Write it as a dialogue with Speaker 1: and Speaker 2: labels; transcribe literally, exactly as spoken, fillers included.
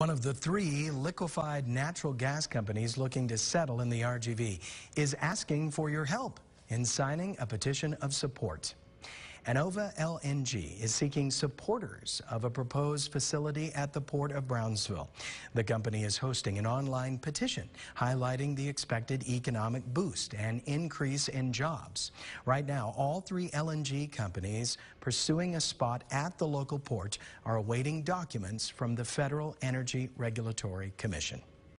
Speaker 1: One of the three liquefied natural gas companies looking to settle in the R G V is asking for your help in signing a petition of support. Annova L N G is seeking supporters of a proposed facility at the Port of Brownsville. The company is hosting an online petition highlighting the expected economic boost and increase in jobs. Right now, all three L N G companies pursuing a spot at the local port are awaiting documents from the Federal Energy Regulatory Commission.